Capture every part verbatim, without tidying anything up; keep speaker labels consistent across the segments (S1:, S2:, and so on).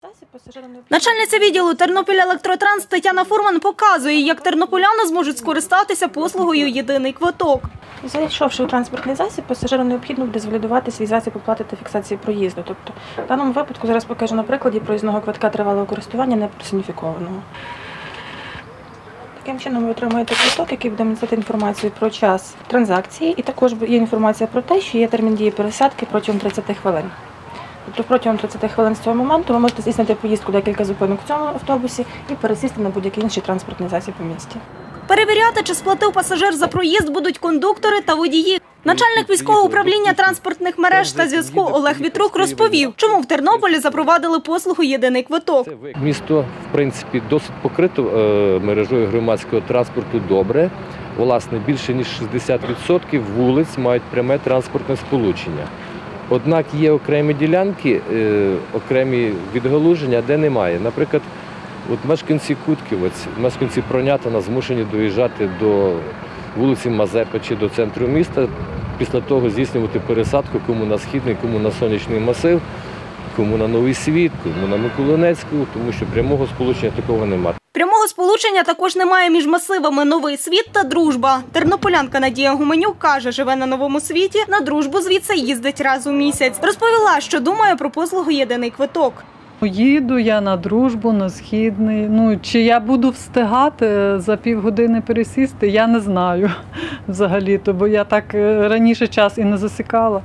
S1: Начальниця відділу Тернопільелектротранс Тетяна Фурман показує, як тернополяни зможуть скористатися послугою «Єдиний квиток».
S2: Зайшовши у транспортний засіб, пасажиру необхідно буде звалідувати свій засіб оплати та фіксації проїзду. Тобто, в даному випадку, зараз покажу на прикладі проїзного квитка тривалого користування неперсоніфікованого. Таким чином ви отримаєте квиток, який буде містити інформацію про час транзакції, і також є інформація про те, що є термін дії пересадки протягом тридцяти хвилин. Тобто протягом тридцяти хвилин з цього моменту ви можете здійснити поїздку декілька зупинок в цьому автобусі і пересісти на будь-який інший транспортний засіб у місті.
S1: Перевіряти, чи сплатив пасажир за проїзд, будуть кондуктори та водії. Начальник міського управління транспортних мереж та зв'язку Олег Вітрук розповів, чому в Тернополі запровадили послугу «Єдиний квиток».
S3: Місто, в принципі, досить покрито мережою громадського транспорту добре. Власне, більше ніж шістдесят відсотків вулиць мають пряме транспортне сполучення. Однак є окремі ділянки, окремі відгалуження, де немає. Наприклад, от мешканці Кутківець, мешканці Пронятина змушені доїжджати до вулиці Мазепи чи до центру міста, після того здійснювати пересадку кому на Східний, кому на Сонячний масив, кому на Новий Світ, кому на Миколинецьку, тому що прямого сполучення такого немає.
S1: Прямого сполучення також немає між масивами Новий Світ та Дружба. Тернополянка Надія Гуменюк каже, живе на Новому Світі, на Дружбу звідси їздить раз у місяць. Розповіла, що думає про послугу «Єдиний квиток».
S4: Їду я на Дружбу, на Східний. Ну, чи я буду встигати за півгодини пересісти, я не знаю взагалі-то, бо я так раніше час і не засікала.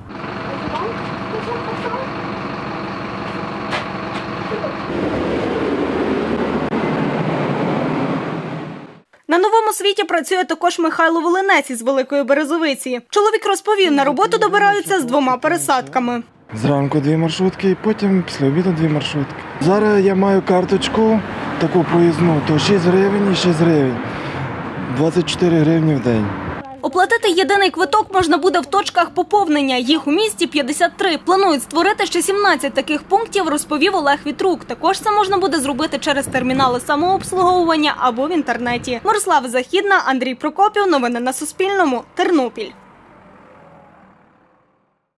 S1: На Новому Світі працює також Михайло Волинець із Великої Березовиці. Чоловік розповів, на роботу добираються з двома пересадками.
S5: Зранку дві маршрутки і потім після обіду дві маршрутки. Зараз я маю карточку таку проїзну, то шість гривень і шість гривень. двадцять чотири гривні в день.
S1: Оплатити єдиний квиток можна буде в точках поповнення. Їх у місті п'ятдесят три. Планують створити ще сімнадцять таких пунктів, розповів Олег Вітрук. Також це можна буде зробити через термінали самообслуговування або в інтернеті. Мирослава Західна, Андрій Прокопів. Новини на Суспільному. Тернопіль.